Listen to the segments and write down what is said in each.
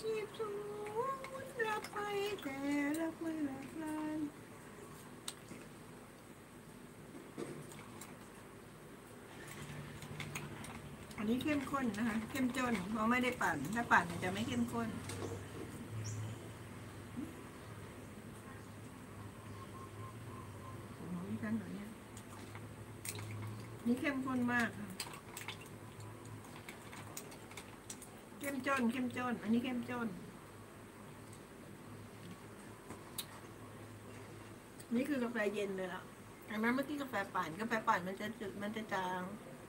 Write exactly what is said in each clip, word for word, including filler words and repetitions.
ชีพสูงรักไปแต่รักไม่รักลานอันนี้เข้มข้นนะคะเข้มจนเพราะไม่ได้ปั่นถ้าปั่นจะไม่เข้มข้นนี่เข้มข้นมากเข้มจนเข้มจนอันนี้เข้มจนนี่คือกาแฟเย็นเลยล่ะอันนั้นเมื่อกี้กาแฟปั่นกาแฟปั่นมันจะจืดมันจะจาง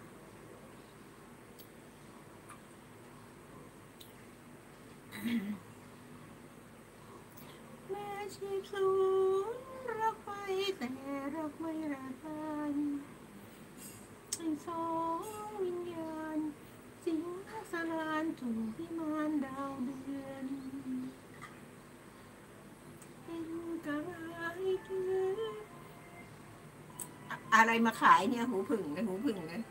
แม่ชีพสูงรักไปแต่รักไม่รักกันสองวิญญาณสิงสลานถูกพิมานดาวเดือนเป็นกระไรเถืออะไรมาขายเนี่ยหูผึ่งเลยหูผึ่งเลย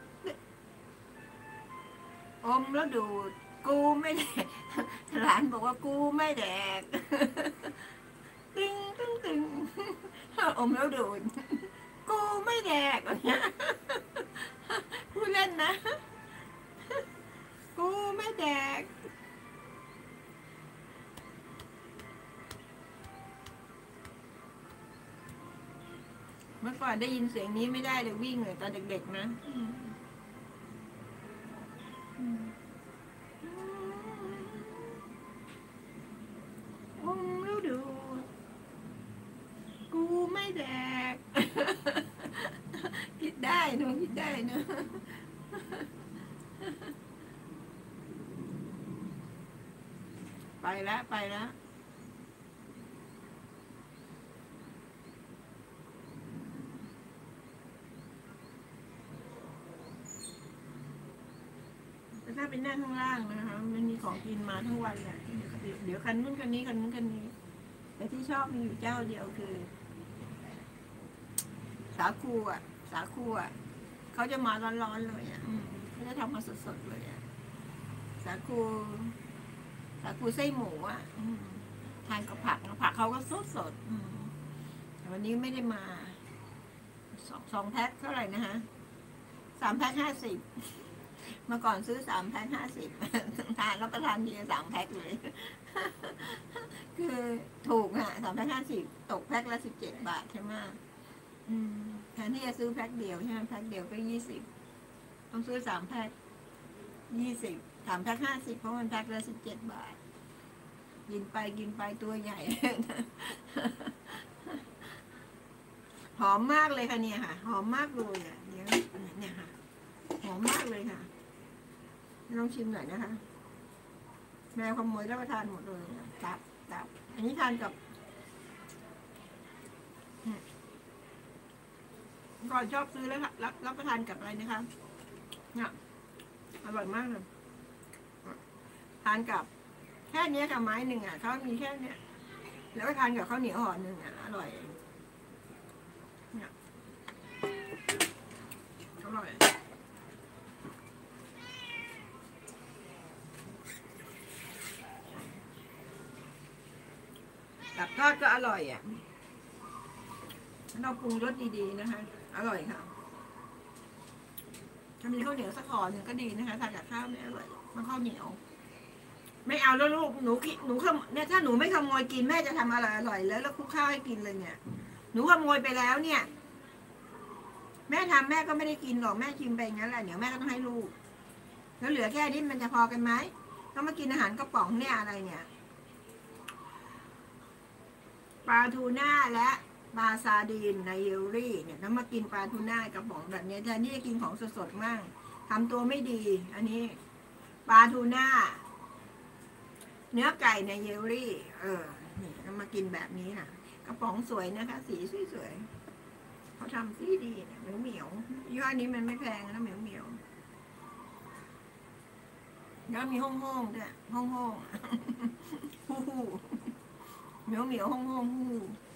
อมแล้วดูดกูไม่แดกหลานบอกว่ากูไม่แดกตึงตึงตึงอมแล้วดูดกูไม่แดกอะไรเงี้ยพูดเล่นนะกูไม่แดกเมื่อก่อนได้ยินเสียงนี้ไม่ได้เลยวิ่งเลยตอนเด็กๆนะอมแล้วดูกูไม่แดกคิดได้หนูคิดได้นะไปแล้วไปแล้วแต่ถ้าเป็นนั่งข้างล่างนะคะมันมีของกินมาทั้งวันแหละเดี๋ยวคันนู้นคันนี้คันนู้นคันนี้แต่ที่ชอบมีอยู่เจ้าเดียวคือสาคูอ่ะสาคูอ่ะเขาจะมาร้อนๆเลยอ่ะเขาจะทำมาสดๆเลยอ่ะสาคูสาคูไส้หมูอ่ะทานกับผักผักเขาก็สดสดแต่วันนี้ไม่ได้มาสองสองแพ็คเท่าไหร่นะฮะสามแพ็คห้าสิบเมื่อก่อนซื้อสามแพ็คห้าสิบทานแล้วประทานทีละสามแพ็คเลยคือถูกอ่ะสามแพ็คห้าสิบตกแพ็คละสิบเจ็ดบาทใช่ไหมแทนที่จะซื้อแพ็คเดียวใช่ไหมแพ็คเดียวก็ยี่สิบต้องซื้อสามแพ็คยี่สิบสามแพ็คห้าสิบเพราะมันแพ็คละสิบเจ็ดบาทกินไปกินไปตัวใหญ่หอมมากเลยค่ะเนี่ยค่ะหอมมากเลยอ่ะเดี๋ยวเนี่ยค่ะหอมมากเลยค่ะลองชิมหน่อยนะคะแมวขโมยรับประทานหมดเลยตับตับอันนี้ทานกับก่อนชอบซื้อแล้วค่ะรับรับประทานกับอะไรนะคะเนี่ยอร่อยมากเลยทานกับแค่นี้กับไม้หนึ่งอ่ะเขามีแค่เนี้ยแล้วก็ทานกับข้าวเหนียวห่อหนึ่งอ่ะอร่อยเนี่ยอร่อยกับทอดก็อร่อยอ่ะเราปรุงรสดีๆนะคะอร่อยค่ะถ้ามีข้าวเหนียวสักห่อหนึ่งก็ดีนะคะทานกับข้าวไม่อร่อยมันข้าวเหนียวไม่เอาแล้วลูกหนูกินหนูขโมยเนี่ยถ้าหนูไม่ขโมยกินแม่จะทำอะไรอร่อยแล้วแล้วคลุกข้าวให้กินเลยเนี่ยหนูขโมยไปแล้วเนี่ยแม่ทำแม่ก็ไม่ได้กินหรอกแม่ชิมไปงั้นแหละเดี๋ยวแม่ก็ต้องให้ลูกแล้วเหลือแค่นี้มันจะพอกันไหมต้องมากินอาหารกระป๋องเนี่ยอะไรเนี่ยปลาทูน่าและปลาซาดีนในเยลลี่เนี่ยต้องมากินปลาทูน่ากระป๋องแบบนี้แทนที่จะกินของสดๆมั่งทำตัวไม่ดีอันนี้ปลาทูน่าเนื้อไก่ในเยลลี่เออนี่ต้องมากินแบบนี้นะกระป๋องสวยนะคะสีสวยๆเขาทำสีดีเนี่ยเหนียวเหนียวยี่ห้อนี้มันไม่แพงนะเหนียวเหนียวแล้วมีห้องห้องด้วยห้องห้องฮู้ฮู้เหนียวเหนียวห้องห้องฮู้